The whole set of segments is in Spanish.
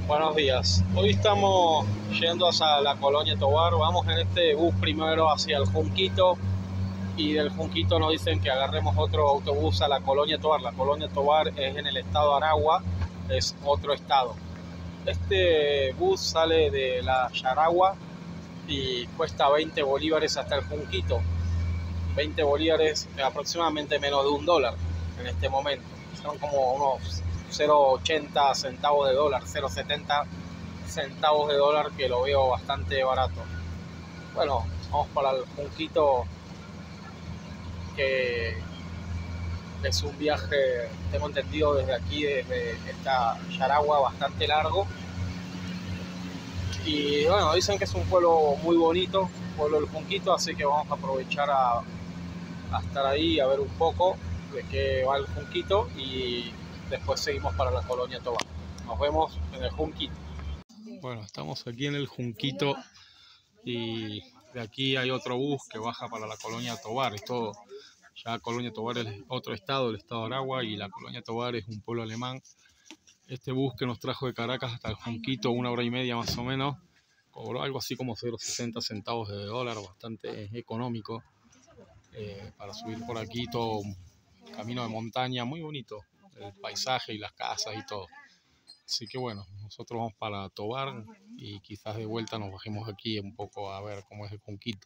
Buenos días. Hoy estamos yendo hacia la Colonia Tovar. Vamos en este bus primero hacia el Junquito y del Junquito nos dicen que agarremos otro autobús a la Colonia Tovar. La Colonia Tovar es en el estado de Aragua, es otro estado. Este bus sale de la Yaragua y cuesta 20 bolívares hasta el Junquito. 20 bolívares, aproximadamente menos de $1 en este momento. Son como unos 0,80 centavos de dólar, 0,70 centavos de dólar, que lo veo bastante barato. Bueno, vamos para el Junquito, que es un viaje, tengo entendido desde aquí, desde esta Yaragua, bastante largo. Y bueno, dicen que es un pueblo muy bonito, pueblo del Junquito, así que vamos a aprovechar a estar ahí, a ver un poco de qué va el Junquito y después seguimos para la Colonia Tovar. Nos vemos en el Junquito. Bueno, estamos aquí en el Junquito y de aquí hay otro bus que baja para la Colonia Tovar. Esto, ya Colonia Tovar es otro estado, el estado de Aragua, y la Colonia Tovar es un pueblo alemán. Este bus que nos trajo de Caracas hasta el Junquito, 1 hora y media más o menos, cobró algo así como 0,60 centavos de dólar, bastante económico. Para subir por aquí, todo un camino de montaña muy bonito, el paisaje y las casas y todo. Así que bueno, nosotros vamos para Tovar y quizás de vuelta nos bajemos aquí un poco a ver cómo es el Junquito.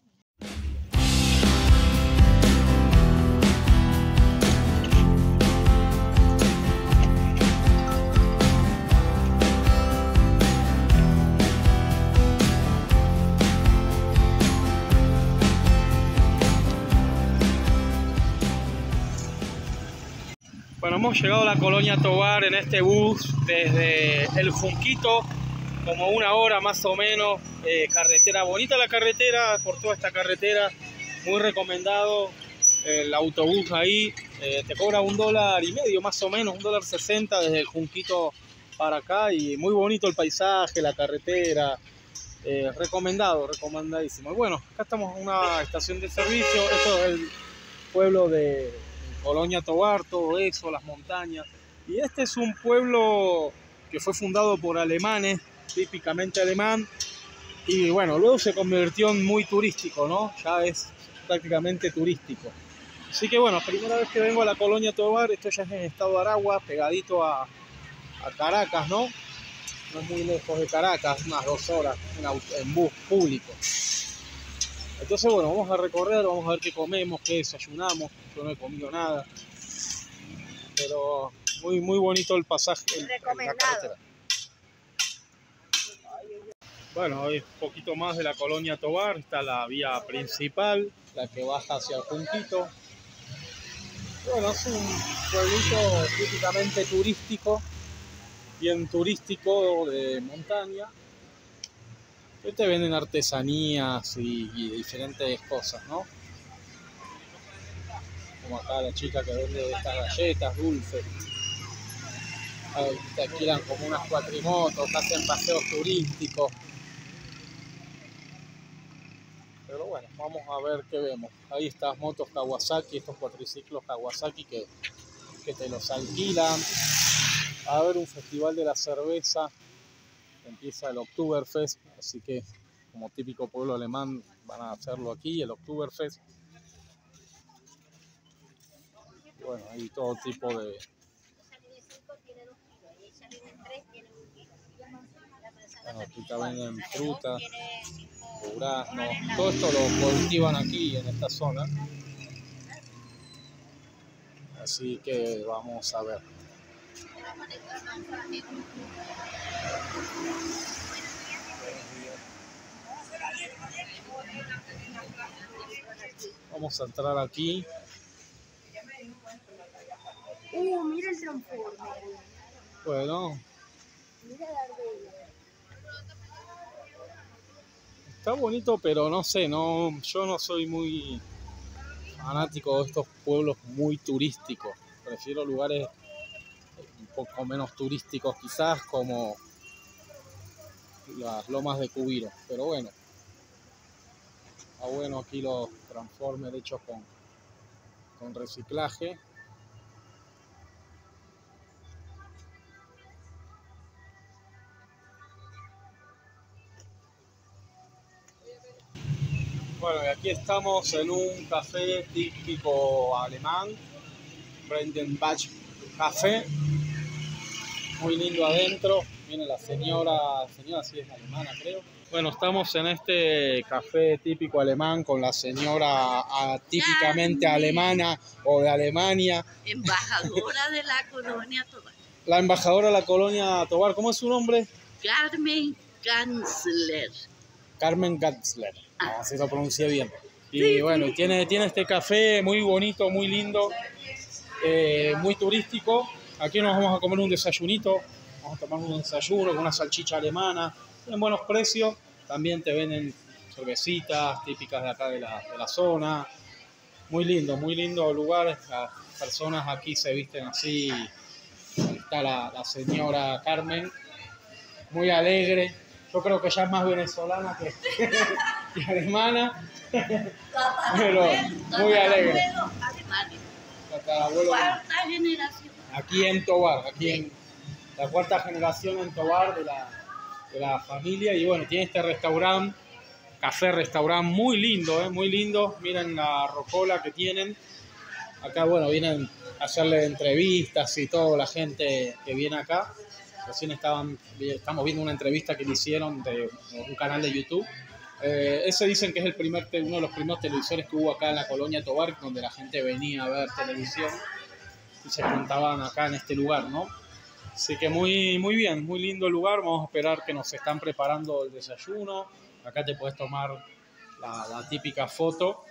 Bueno, hemos llegado a la Colonia Tovar en este bus desde el Junquito, como 1 hora más o menos. Carretera, bonita la carretera, por toda esta carretera, muy recomendado el autobús ahí. Te cobra $1,50 más o menos, $1,60 desde el Junquito para acá, y muy bonito el paisaje, la carretera. Recomendadísimo. Y bueno, acá estamos en una estación de servicio. Esto es el pueblo de Colonia Tovar, todo eso, las montañas. Y este es un pueblo que fue fundado por alemanes, típicamente alemán, y bueno, luego se convirtió en muy turístico, ¿no? Ya es prácticamente turístico. Así que bueno, primera vez que vengo a la Colonia Tovar. Esto ya es en el estado de Aragua, pegadito a Caracas, ¿no? No es muy lejos de Caracas, unas 2 horas en bus público. Entonces bueno, vamos a recorrer, vamos a ver qué comemos, qué desayunamos. Yo no he comido nada, pero muy bonito el pasaje, la carretera. Bueno, hoy un poquito más de la Colonia Tovar. Está la vía principal, la que baja hacia el Junquito. Bueno, es un pueblito típicamente turístico, bien turístico, de montaña. Te venden artesanías y diferentes cosas, ¿no? Como acá la chica que vende estas galletas dulces. Ahí te alquilan como unas cuatrimotos, hacen paseos turísticos. Pero bueno, vamos a ver qué vemos. Ahí estas motos Kawasaki, estos cuatriciclos Kawasaki que te los alquilan. A ver, un festival de la cerveza. Empieza el Oktoberfest, así que como típico pueblo alemán van a hacerlo aquí, el Oktoberfest. Y bueno, hay todo tipo de... Bueno, aquí también venden fruta, durazno, todo esto lo cultivan aquí en esta zona. Así que vamos a ver. Vamos a entrar aquí. Mira el Transformer. Bueno, Mira la ardilla. está bonito, pero no sé, yo no soy muy fanático de estos pueblos muy turísticos. Prefiero lugares un poco menos turísticos, quizás, como las lomas de Cubiro. Pero bueno, está bueno aquí los Transformers hechos con reciclaje. Bueno, y aquí estamos en un café típico alemán, Brendenbach Café, muy lindo adentro. Viene la señora sí es alemana creo. Bueno, estamos en este café típico alemán con la señora típicamente alemana o de Alemania. Embajadora de la colonia Tovar. La embajadora de la colonia Tovar, ¿cómo es su nombre? Carmen Ganzler. Carmen Ganzler, así lo pronuncié bien. Y Sí, bueno, sí. tiene este café muy bonito, muy lindo, muy turístico. Aquí nos vamos a comer un desayunito, vamos a tomar un desayuno con una salchicha alemana, en buenos precios. También te venden cervecitas típicas de acá de la zona. Muy lindo lugar. Las personas aquí se visten así. Está la señora Carmen, muy alegre. Yo creo que ella es más venezolana que alemana, pero muy alegre. Alemania. Tatarabuelo, Cuarta generación. aquí en Tovar, aquí en la cuarta generación en Tovar de la familia. Y bueno, tiene este restaurante, café-restaurante muy lindo, muy lindo. Miren la rocola que tienen. Acá, bueno, vienen a hacerle entrevistas y todo la gente que viene acá. Recién estamos viendo una entrevista que le hicieron de un canal de YouTube. Ese dicen que es uno de los primeros televisores que hubo acá en la colonia Tovar, donde la gente venía a ver televisión y se juntaban acá en este lugar, ¿no? Así que muy bien, muy lindo el lugar. Vamos a esperar que nos están preparando el desayuno. Acá te puedes tomar la típica foto.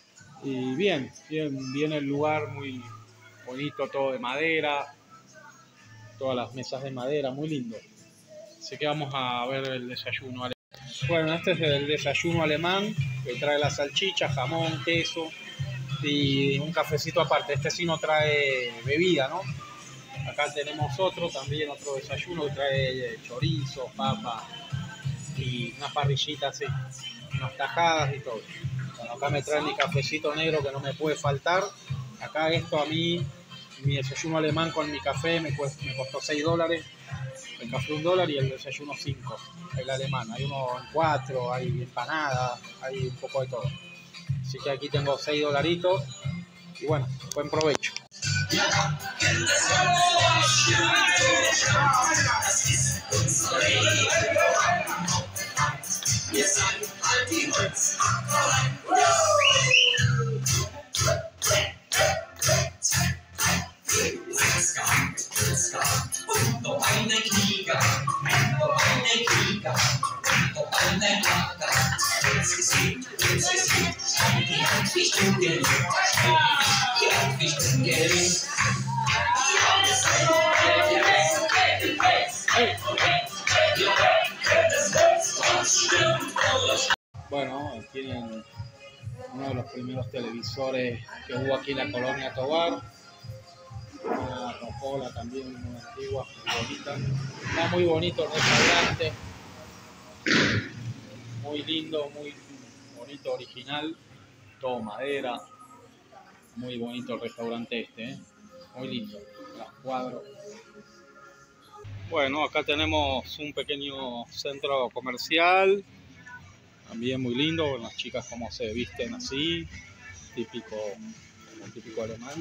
Y bien el lugar, muy bonito, todo de madera, todas las mesas de madera, muy lindo. Así que vamos a ver el desayuno alemán. Bueno, este es el desayuno alemán, que trae la salchicha, jamón, queso y un cafecito aparte. Este sí no trae bebida, ¿no? Acá tenemos otro desayuno que trae chorizo, papa y unas parrillitas así, unas tajadas y todo. Bueno, acá me traen mi cafecito negro que no me puede faltar. Acá esto a mí, mi desayuno alemán con mi café me costó $6. El café $1 y el desayuno 5, el alemán. Hay uno en 4, hay empanadas, hay un poco de todo. Así que aquí tengo $6 y bueno, buen provecho. Bueno, tienen uno de los primeros televisores que hubo aquí en la colonia Tovar. Una rocola también muy antigua, muy bonita. Está muy bonito el restaurante. Muy lindo, muy bonito, original. Todo madera. Muy bonito el restaurante este, muy lindo. Los cuadros. Bueno, acá tenemos un pequeño centro comercial. También muy lindo, las chicas como se visten así, típico alemán.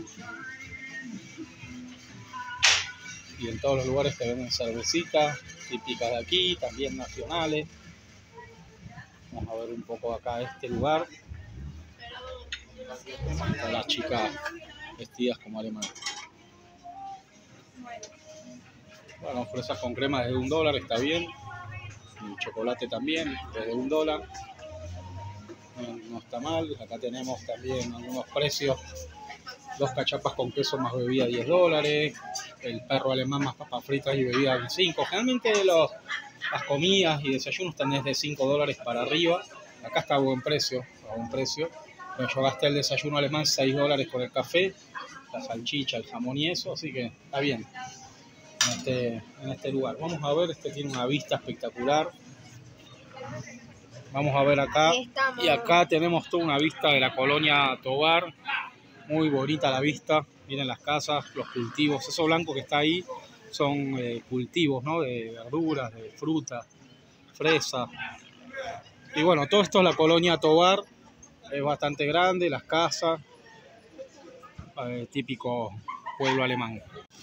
Y en todos los lugares te venden cervecitas típicas de aquí, también nacionales. Vamos a ver un poco acá este lugar. Están las chicas vestidas como alemanas. Bueno, fresas con crema desde $1, está bien. Y chocolate también, desde $1. No está mal. Acá tenemos también algunos precios. 2 cachapas con queso más bebida $10. El perro alemán más papas fritas y bebida $5. Generalmente las comidas y desayunos están desde $5 para arriba. Acá está a buen precio. Bueno, yo gasté el desayuno alemán $6 con el café, la salchicha, el jamón y eso, así que está bien en este lugar. Vamos a ver, este tiene una vista espectacular. Vamos a ver acá. Y acá tenemos toda una vista de la colonia Tovar. Muy bonita la vista. Miren las casas, los cultivos. Eso blanco que está ahí son cultivos, ¿no? De verduras, de fruta, fresa. Y bueno, todo esto es la colonia Tovar. Es bastante grande, las casas, típico pueblo alemán.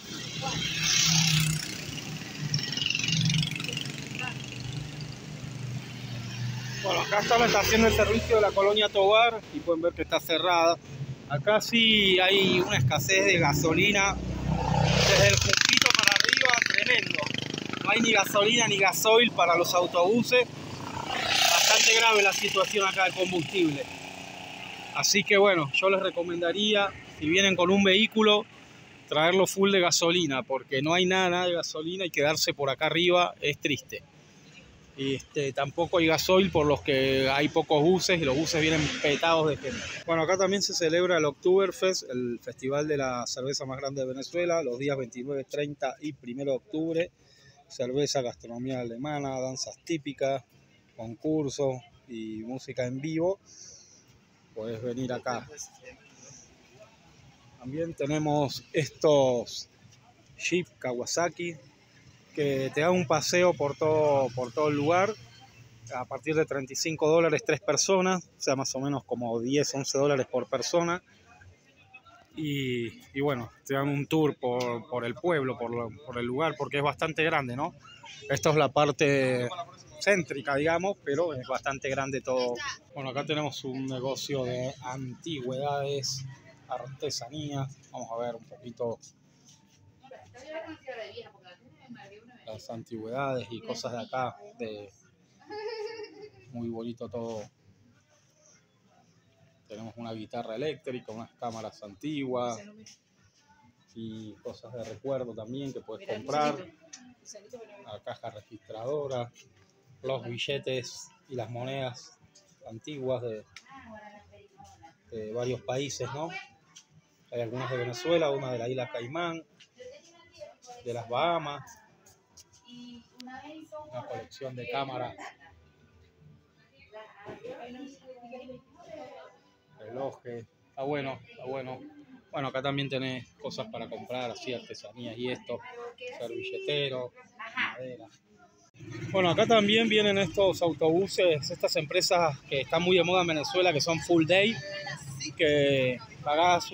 Bueno, acá estamos haciendo el servicio de la colonia Tovar y pueden ver que está cerrada. Acá sí hay una escasez de gasolina desde el Junquito para arriba, tremendo. No hay ni gasolina ni gasoil para los autobuses. Bastante grave la situación acá del combustible. Así que bueno, yo les recomendaría, si vienen con un vehículo, traerlo full de gasolina, porque no hay nada de gasolina y quedarse por acá arriba es triste. Y tampoco hay gasoil, por los que hay pocos buses y los buses vienen petados de gente. Bueno, acá también se celebra el Oktoberfest, el festival de la cerveza más grande de Venezuela, los días 29, 30 y 1 de octubre. Cerveza, gastronomía alemana, danzas típicas, concursos y música en vivo. Puedes venir acá. También tenemos estos Jeep Kawasaki que te dan un paseo por todo el lugar a partir de $35, 3 personas, o sea, más o menos como 10, 11 dólares por persona. Y bueno, te dan un tour por el pueblo, por el lugar, porque es bastante grande, ¿no? Esto es la parte céntrica, digamos, pero es bastante grande todo. Bueno, acá tenemos un negocio de antigüedades, artesanías. Vamos a ver un poquito las antigüedades y cosas de acá, muy bonito todo. Tenemos una guitarra eléctrica, unas cámaras antiguas y cosas de recuerdo también que puedes comprar. La caja registradora, los billetes y las monedas antiguas de varios países, ¿no? Hay algunas de Venezuela, una de la isla Caimán, de las Bahamas. Una colección de cámaras, relojes, está bueno, está bueno. Bueno, acá también tenés cosas para comprar, así artesanías y esto, servilleteros, madera. Bueno, acá también vienen estos autobuses, estas empresas que están muy de moda en Venezuela, que son full day, que pagás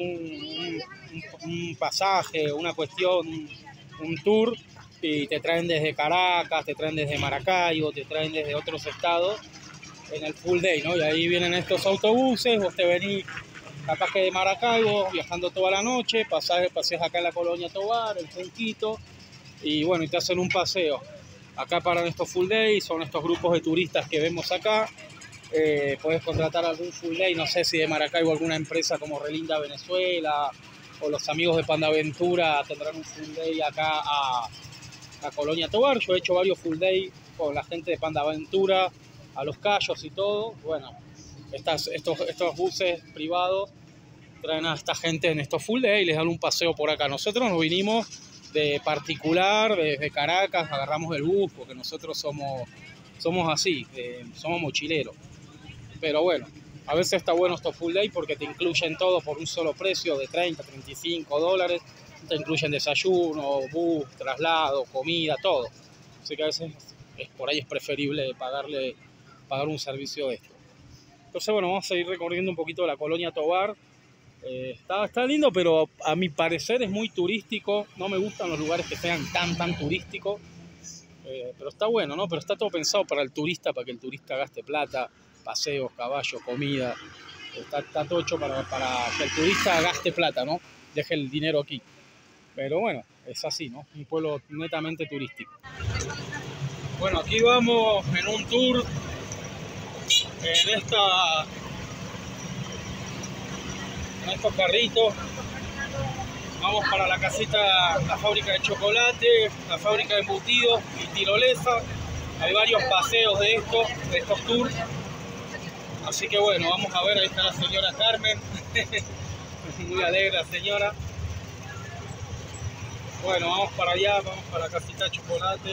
un pasaje, una cuestión, un tour, y te traen desde Caracas, te traen desde Maracaibo, te traen desde otros estados en el full day, ¿no? Y ahí vienen estos autobuses, vos te venís capaz que de Maracaibo, viajando toda la noche, paseás acá en la colonia Tovar, el Junquito, y bueno, y te hacen un paseo. Acá paran estos full day, son estos grupos de turistas que vemos acá. Podés contratar algún full day, no sé si de Maracaibo alguna empresa como Relinda Venezuela o los amigos de Pandaventura tendrán un full day acá a Colonia Tovar. Yo he hecho varios full day con la gente de Pandaventura, a Los Cayos y todo. Bueno, estos buses privados traen a esta gente en estos full day y les dan un paseo por acá. Nosotros nos vinimos de particular, desde Caracas, agarramos el bus, porque nosotros somos así, somos mochileros. Pero bueno, a veces está bueno estos full day porque te incluyen todo por un solo precio de 30, 35 dólares. Te incluyen desayuno, bus, traslado, comida, todo. Así que a veces por ahí es preferible pagar un servicio de esto. Entonces bueno, vamos a ir recorriendo un poquito la colonia Tovar. Está lindo, pero a mi parecer es muy turístico. No me gustan los lugares que sean tan turísticos. Pero está bueno, ¿no? Pero está todo pensado para el turista, para que el turista gaste plata, paseos, caballos, comida. Está todo hecho para que el turista gaste plata, ¿no? Deje el dinero aquí. Pero bueno, es así, ¿no? Un pueblo netamente turístico. Bueno, aquí vamos en un tour en estos carritos. Vamos para la casita, la fábrica de chocolate, la fábrica de embutidos y tirolesa. Hay varios paseos de estos tours. Así que bueno, vamos a ver, ahí está la señora Carmen. Muy alegre la señora. Bueno, vamos para allá, vamos para la casita de chocolate.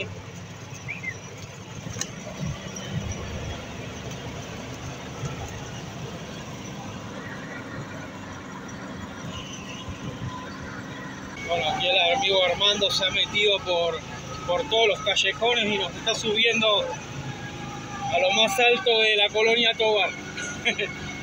Bueno, aquí el amigo Armando se ha metido por todos los callejones y nos está subiendo a lo más alto de la colonia Tovar.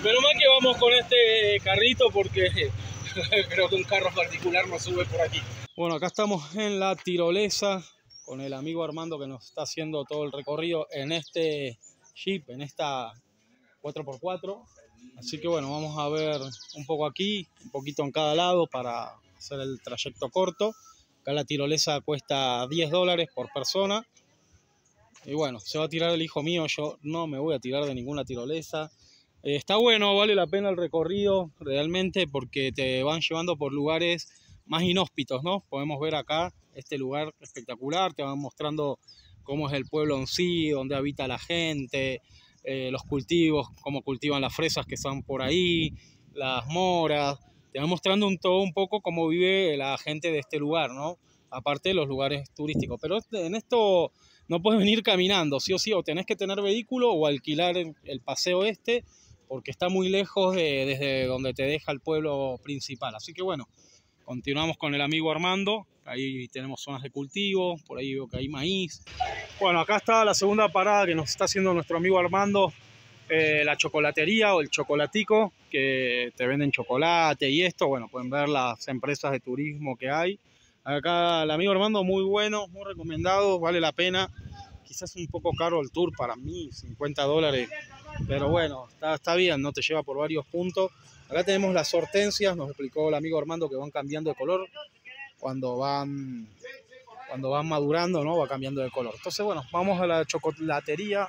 Pero mal que vamos con este carrito porque creo que un carro particular no sube por aquí. Bueno, acá estamos en la tirolesa con el amigo Armando que nos está haciendo todo el recorrido en este Jeep, en esta 4x4. Así que bueno, vamos a ver un poco aquí, un poquito en cada lado para hacer el trayecto corto. Acá la tirolesa cuesta $10 por persona. Y bueno, se va a tirar el hijo mío, yo no me voy a tirar de ninguna tirolesa. Está bueno, vale la pena el recorrido realmente porque te van llevando por lugares más inhóspitos, ¿no? Podemos ver acá este lugar espectacular, te van mostrando cómo es el pueblo en sí, dónde habita la gente, los cultivos, cómo cultivan las fresas que están por ahí, las moras. Te van mostrando todo un poco cómo vive la gente de este lugar, ¿no? Aparte de los lugares turísticos. Pero en esto no puedes venir caminando, sí o sí, o tenés que tener vehículo o alquilar el paseo este, porque está muy lejos desde donde te deja el pueblo principal. Así que bueno, continuamos con el amigo Armando. Ahí tenemos zonas de cultivo, por ahí veo que hay maíz. Bueno, acá está la segunda parada que nos está haciendo nuestro amigo Armando, la chocolatería o el chocolatico, que te venden chocolate y esto. Bueno, pueden ver las empresas de turismo que hay. Acá el amigo Armando muy bueno, muy recomendado, vale la pena. Quizás un poco caro el tour para mí, $50. Pero bueno, está bien, ¿no? Te lleva por varios puntos. Acá tenemos las hortensias, nos explicó el amigo Armando que van cambiando de color cuando van madurando, ¿no? Va cambiando de color. Entonces, bueno, vamos a la chocolatería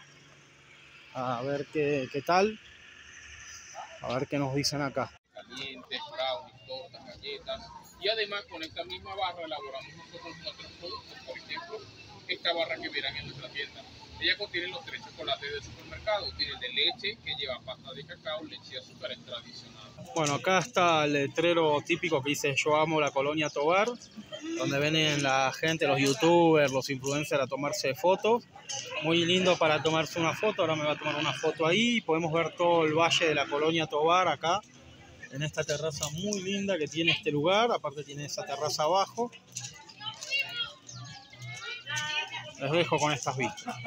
a ver qué tal, a ver qué nos dicen acá. Calientes, brownies, tortas, galletas. Y además con esta misma barra elaboramos nosotros nuestros productos. Por ejemplo, esta barra que verán en nuestra tienda. Ella contiene los 3 chocolates del supermercado. Tiene el de leche, que lleva pasta de cacao, leche y azúcar es tradicional. Bueno, acá está el letrero típico que dice "Yo amo la colonia Tovar", donde vienen la gente, los youtubers, los influencers a tomarse fotos. Muy lindo para tomarse una foto. Ahora me va a tomar una foto ahí. Podemos ver todo el valle de la colonia Tovar acá, en esta terraza muy linda que tiene este lugar. Aparte tiene esa terraza abajo. Les dejo con estas vistas.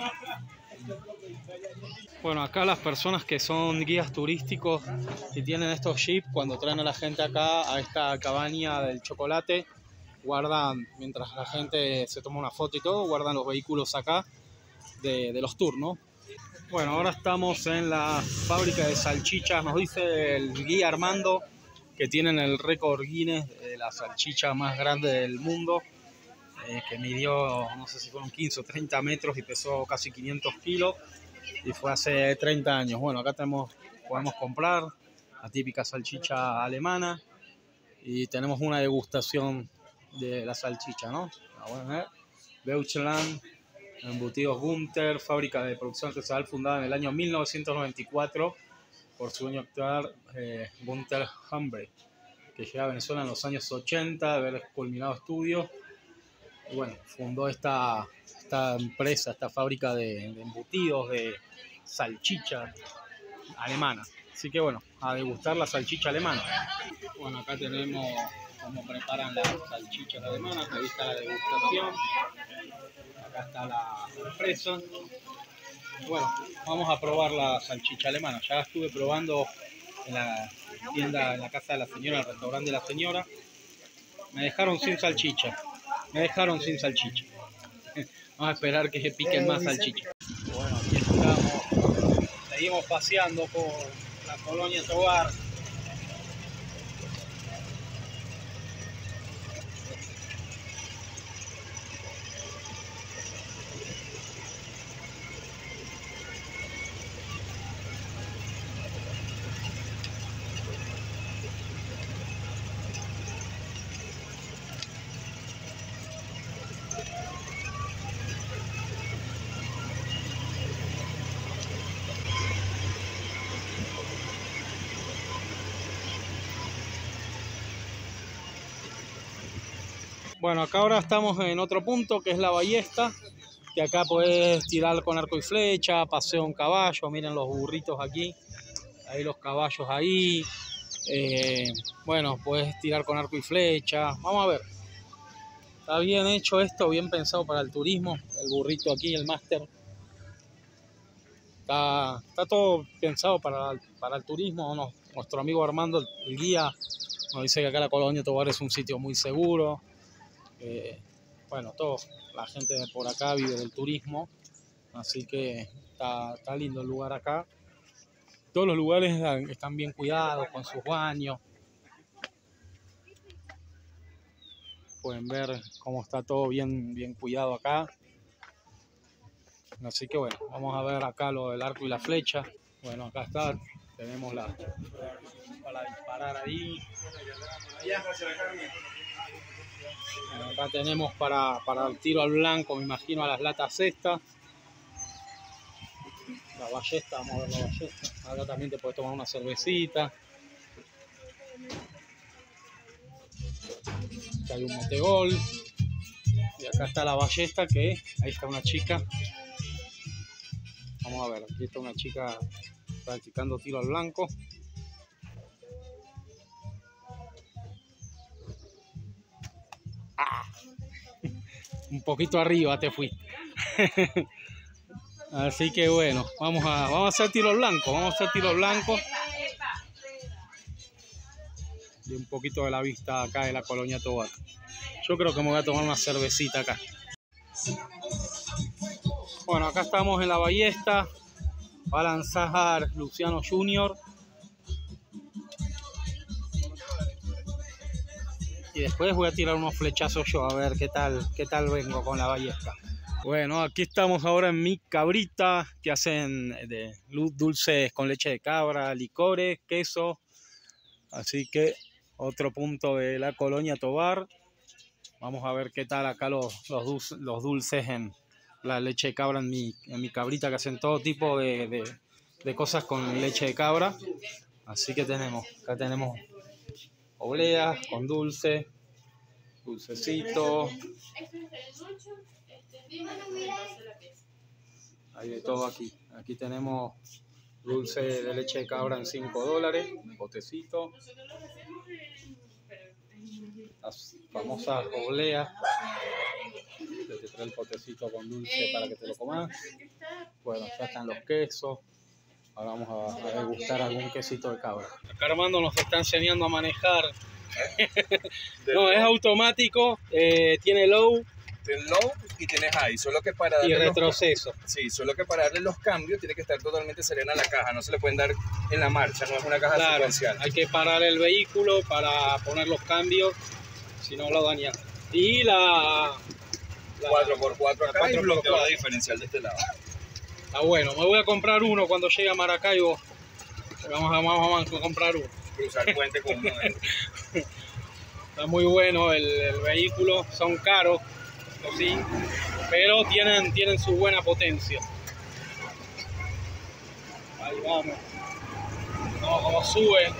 Bueno, acá las personas que son guías turísticos y tienen estos jeeps, cuando traen a la gente acá a esta cabaña del chocolate, guardan, mientras la gente se toma una foto y todo, guardan los vehículos acá de los tours, ¿no? Bueno, ahora estamos en la fábrica de salchichas. Nos dice el guía Armando que tienen el récord Guinness de la salchicha más grande del mundo, que midió, no sé si fueron 15 o 30 metros y pesó casi 500 kilos, y fue hace 30 años. Bueno, acá podemos comprar la típica salchicha alemana y tenemos una degustación de la salchicha, ¿no? Deutschland, embutidos Gunther, fábrica de producción artesanal fundada en el año 1994 por su dueño actual, Gunther Hambre, que llegó a Venezuela en los años 80, de haber culminado estudios. Y bueno, fundó esta empresa, esta fábrica de embutidos, de salchicha alemana. Así que bueno, a degustar la salchicha alemana. Bueno, acá tenemos cómo preparan las salchichas alemanas. Ahí está la degustación. Acá está la empresa. Bueno, vamos a probar la salchicha alemana. Ya estuve probando en la tienda, en la casa de la señora, el restaurante de la señora. Me dejaron sin salchicha. Vamos a esperar que se piquen más salchichas. Bueno, aquí estamos. Seguimos paseando por la colonia Tovar. Bueno, acá ahora estamos en otro punto que es la ballesta, que acá puedes tirar con arco y flecha, paseo en caballo, miren los burritos aquí, ahí los caballos ahí, bueno, puedes tirar con arco y flecha, vamos a ver, está bien hecho esto, bien pensado para el turismo, el burrito aquí, el máster. Está todo pensado para el turismo. Nuestro amigo Armando, el guía, nos dice que acá la Colonia Tovar es un sitio muy seguro. Bueno, toda la gente de por acá vive del turismo, así que está lindo el lugar acá. Todos los lugares están bien cuidados, con sus baños. Pueden ver cómo está todo bien cuidado acá. Así que bueno, vamos a ver acá lo del arco y la flecha. Bueno, acá está, tenemos para disparar ahí. Acá tenemos para el tiro al blanco, me imagino, a las latas estas. La ballesta, vamos a ver la ballesta. Acá también te puedes tomar una cervecita. Acá hay un metegol. Y acá está la ballesta, que ahí está una chica. Vamos a ver, aquí está una chica practicando tiro al blanco. Un poquito arriba te fuiste. Así que bueno, vamos a hacer tiro al blanco. Y un poquito de la vista acá de la Colonia Tovar. Yo creo que me voy a tomar una cervecita acá. Bueno, acá estamos en la ballesta. Va a lanzar Luciano Junior. Y después voy a tirar unos flechazos yo, a ver qué tal vengo con la ballesta. Bueno, aquí estamos ahora en Mi Cabrita, que hacen dulces con leche de cabra, licores, queso. Así que otro punto de la Colonia Tovar. Vamos a ver qué tal acá los dulces en la leche de cabra en mi Cabrita, que hacen todo tipo de cosas con leche de cabra. Así que acá tenemos obleas con dulcecito. Hay de todo aquí. Aquí tenemos dulce de leche de cabra en $5, un potecito. Las famosas obleas. Te trae el potecito con dulce para que te lo comas. Bueno, ya están los quesos. Ahora vamos a degustar algún quesito de cabra. Acá Armando nos está enseñando a manejar. No, es automático, tiene low. Tiene low y tiene high, solo que para darle retroceso. Solo que para darle los cambios tiene que estar totalmente serena la caja, no se le pueden dar en la marcha, no es una caja secuencial. Hay que parar el vehículo para poner los cambios, si no lo daña. Y la 4x4 acá y bloqueador diferencial de este lado. Está bueno, me voy a comprar uno cuando llegue a Maracaibo. Vamos a comprar uno. Cruzar el puente con uno de ellos. Está muy bueno el vehículo, son caros, sí, pero tienen su buena potencia. Ahí vamos. Vamos como sube.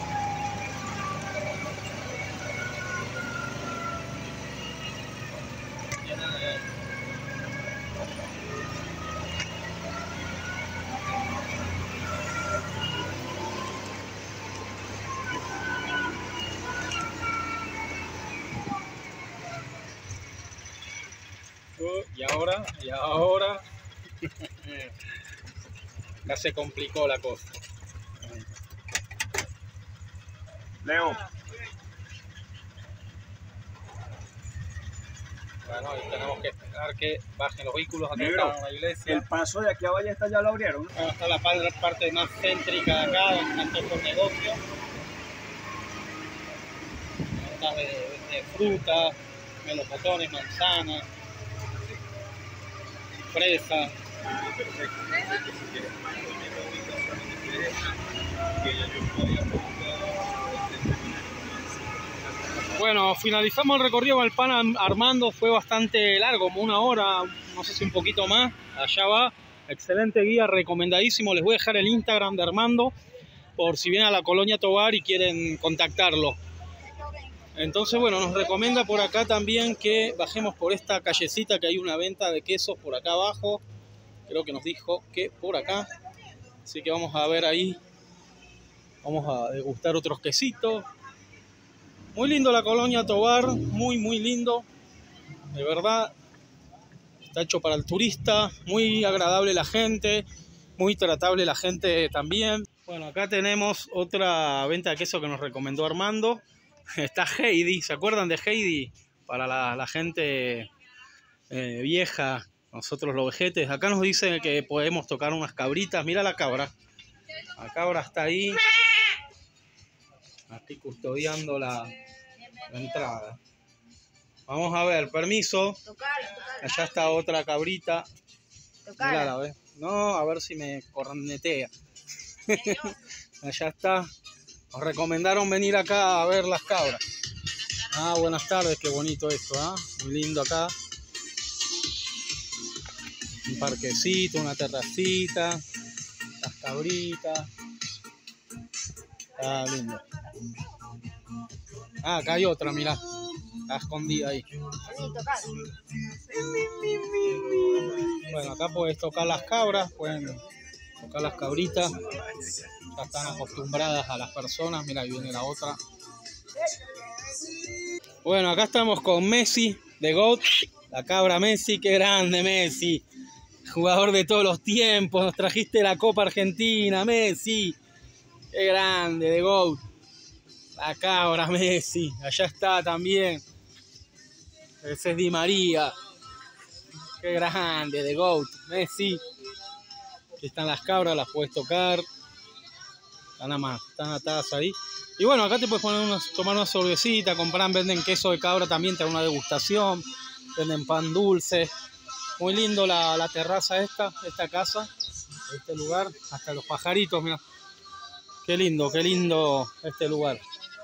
Y ahora ya se complicó la cosa. Leo. Bueno, y tenemos que esperar que bajen los vehículos. Acá está la iglesia. El paso de aquí a Ballesta ya lo abrieron. Bueno, está la parte más céntrica de acá, donde están todos los negocios. Ventas de fruta, melocotones, manzanas, fresa. Bueno, finalizamos el recorrido con el pan Armando, fue bastante largo, como 1 hora, no sé si un poquito más. Allá va, excelente guía, recomendadísimo. Les voy a dejar el Instagram de Armando por si vienen a la Colonia Tovar y quieren contactarlo. Entonces, bueno, nos recomienda por acá también que bajemos por esta callecita, que hay una venta de quesos por acá abajo. Creo que nos dijo que por acá. Así que vamos a ver ahí. Vamos a degustar otros quesitos. Muy lindo la Colonia Tovar, muy lindo. De verdad, está hecho para el turista, muy agradable la gente. muy tratable la gente también. Bueno, acá tenemos otra venta de queso que nos recomendó Armando. Está Heidi, ¿se acuerdan de Heidi? Para la gente vieja, nosotros los vejetes. Acá nos dicen que podemos tocar unas cabritas. Mira la cabra. La cabra está ahí. Aquí custodiando la entrada. Vamos a ver, permiso. Allá está otra cabrita. Mirala, ¿ves? No, a ver si me cornetea. Allá está. Nos recomendaron venir acá a ver las cabras. Ah, buenas tardes, qué bonito esto, ¿ah? Muy lindo acá. Un parquecito, una terracita, las cabritas. Está lindo. Ah, acá hay otra, mirá. Está escondida ahí. Bueno, acá puedes tocar las cabras, pueden tocar las cabritas. Ya están acostumbradas a las personas. Mira, ahí viene la otra. Bueno, acá estamos con Messi, de GOAT. La cabra Messi, qué grande Messi. Jugador de todos los tiempos. Nos trajiste la Copa Argentina, Messi. Qué grande, de GOAT. La cabra Messi. Allá está también. Ese es Di María. Qué grande, de GOAT, Messi. Aquí están las cabras, las puedes tocar. Están atadas ahí. Y bueno, acá te puedes tomar una cervecita, venden queso de cabra también, te dan una degustación, venden pan dulce. Muy lindo la terraza esta casa, este lugar, hasta los pajaritos, mira. Qué lindo este lugar.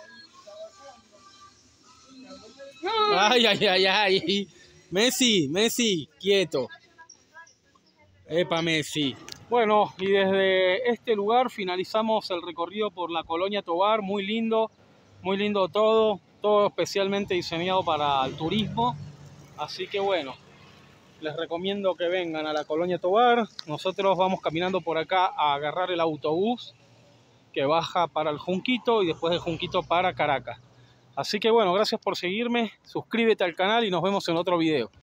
Ay, ay, ay, ay. Messi, quieto. Epa, Messi. Bueno, y desde este lugar finalizamos el recorrido por la Colonia Tovar. Muy lindo todo especialmente diseñado para el turismo. Así que bueno, les recomiendo que vengan a la Colonia Tovar. Nosotros vamos caminando por acá a agarrar el autobús que baja para el Junquito y después del Junquito para Caracas. Así que bueno, gracias por seguirme, suscríbete al canal y nos vemos en otro video.